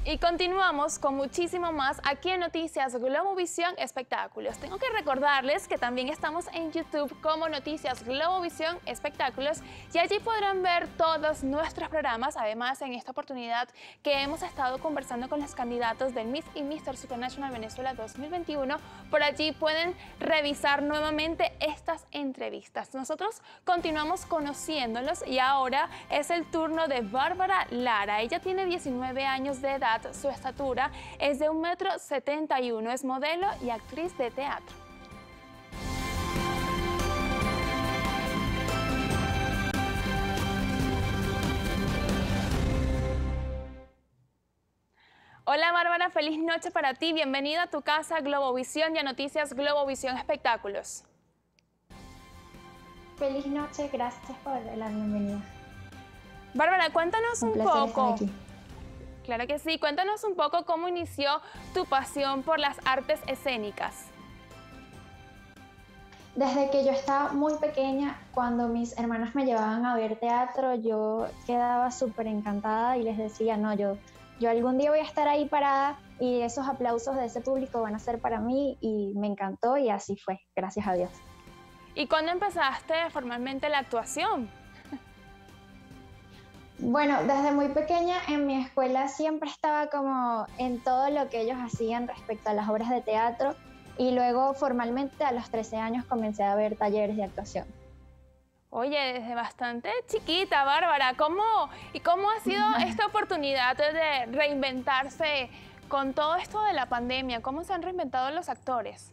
Y continuamos con muchísimo más aquí en Noticias Globovisión Espectáculos. Tengo que recordarles que también estamos en YouTube como Noticias Globovisión Espectáculos y allí podrán ver todos nuestros programas. Además, en esta oportunidad que hemos estado conversando con los candidatos del Miss y Mr. Supranational Venezuela 2021, por allí pueden revisar nuevamente estas entrevistas. Nosotros continuamos conociéndolos y ahora es el turno de Bárbara Lara. Ella tiene 19 años de edad. Su estatura es de 1,71 m, es modelo y actriz de teatro. Hola Bárbara, feliz noche para ti, bienvenida a tu casa Globovisión y a Noticias Globovisión Espectáculos. Feliz noche, gracias por la bienvenida. Bárbara, cuéntanos un placer poco. estar aquí. Claro que sí, cuéntanos un poco cómo inició tu pasión por las artes escénicas. Desde que yo estaba muy pequeña, cuando mis hermanas me llevaban a ver teatro, yo quedaba súper encantada y les decía, no, yo algún día voy a estar ahí parada y esos aplausos de ese público van a ser para mí, y me encantó y así fue, gracias a Dios. ¿Y cuándo empezaste formalmente la actuación? Bueno, desde muy pequeña en mi escuela siempre estaba como en todo lo que ellos hacían respecto a las obras de teatro, y luego formalmente a los 13 años comencé a ver talleres de actuación. Oye, desde bastante chiquita, Bárbara, ¿cómo ha sido esta oportunidad de reinventarse con todo esto de la pandemia? ¿Cómo se han reinventado los actores?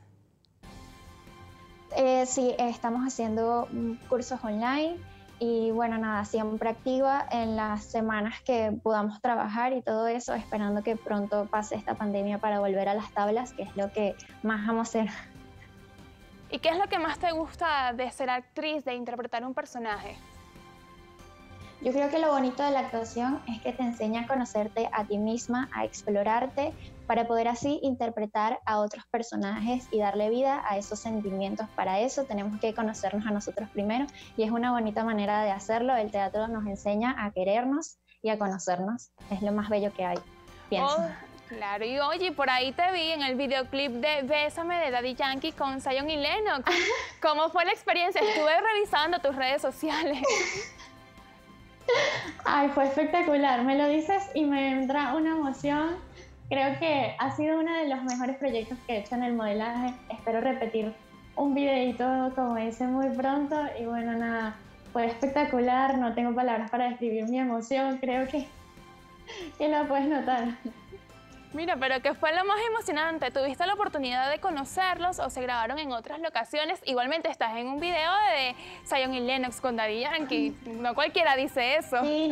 Sí, estamos haciendo cursos online y bueno, nada, siempre activa en las semanas que podamos trabajar y todo eso, esperando que pronto pase esta pandemia para volver a las tablas, que es lo que más amo hacer. ¿Y qué es lo que más te gusta de ser actriz, de interpretar un personaje? Yo creo que lo bonito de la actuación es que te enseña a conocerte a ti misma, a explorarte, para poder así interpretar a otros personajes y darle vida a esos sentimientos. Para eso tenemos que conocernos a nosotros primero, y es una bonita manera de hacerlo. El teatro nos enseña a querernos y a conocernos. Es lo más bello que hay, pienso. Oh, claro, y oye, por ahí te vi en el videoclip de Bésame de Daddy Yankee con Zion y Lennox. ¿Cómo fue la experiencia? Estuve revisando tus redes sociales. Ay, fue espectacular, me lo dices y me entra una emoción. Creo que ha sido uno de los mejores proyectos que he hecho en el modelaje. Espero repetir un videito como ese muy pronto y bueno, nada, fue espectacular, no tengo palabras para describir mi emoción, creo que lo puedes notar. Mira, pero ¿qué fue lo más emocionante? ¿Tuviste la oportunidad de conocerlos o se grabaron en otras locaciones? Igualmente estás en un video de Zion y Lennox con Daddy Yankee. No cualquiera dice eso. Sí,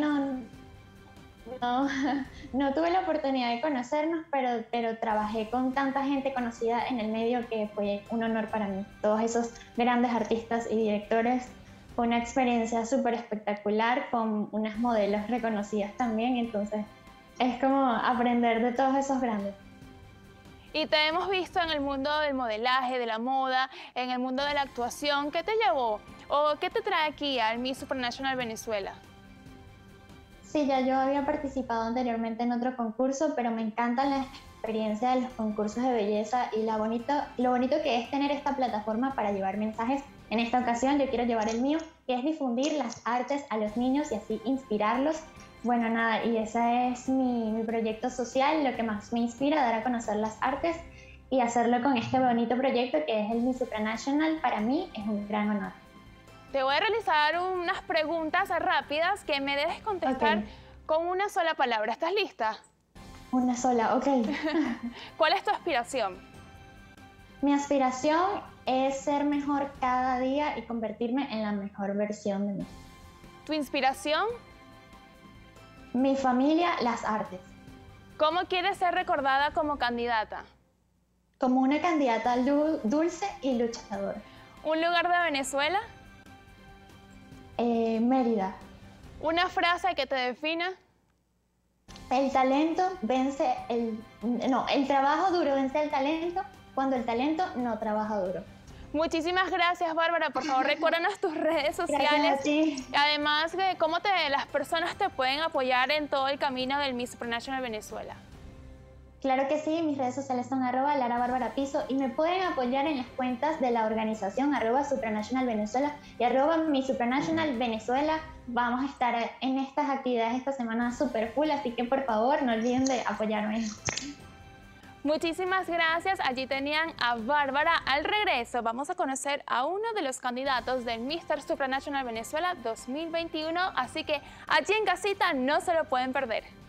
no tuve la oportunidad de conocernos, pero trabajé con tanta gente conocida en el medio que fue un honor para mí. Todos esos grandes artistas y directores, fue una experiencia súper espectacular con unas modelos reconocidas también, entonces es como aprender de todos esos grandes. Y te hemos visto en el mundo del modelaje, de la moda, en el mundo de la actuación. ¿Qué te llevó o qué te trae aquí al Miss Supranational Venezuela? Sí, ya yo había participado anteriormente en otro concurso, pero me encanta la experiencia de los concursos de belleza y lo bonito que es tener esta plataforma para llevar mensajes. En esta ocasión yo quiero llevar el mío, que es difundir las artes a los niños y así inspirarlos. Bueno, nada, y ese es mi proyecto social, lo que más me inspira, dar a conocer las artes y hacerlo con este bonito proyecto que es el Miss Supranational. Para mí es un gran honor. Te voy a realizar unas preguntas rápidas que me debes contestar con una sola palabra. ¿Estás lista? Una sola, ok. ¿Cuál es tu aspiración? Mi aspiración es ser mejor cada día y convertirme en la mejor versión de mí. ¿Tu inspiración? Mi familia, las artes. ¿Cómo quieres ser recordada como candidata? Como una candidata dulce y luchadora. ¿Un lugar de Venezuela? Mérida. ¿Una frase que te defina? El trabajo duro vence el talento cuando el talento no trabaja duro. Muchísimas gracias, Bárbara. Por favor, recuérdanos tus redes sociales. Gracias a ti. Además, de cómo las personas te pueden apoyar en todo el camino del Miss Supranational Venezuela. Claro que sí, mis redes sociales son @LaraBarbaraPiso y me pueden apoyar en las cuentas de la organización @supranationalvenezuela y @MiSupranationalVenezuela. Vamos a estar en estas actividades esta semana súper full, así que por favor no olviden de apoyarme. Muchísimas gracias. Allí tenían a Bárbara. Al regreso vamos a conocer a uno de los candidatos del Mr. Supranational Venezuela 2021, así que allí en casita no se lo pueden perder.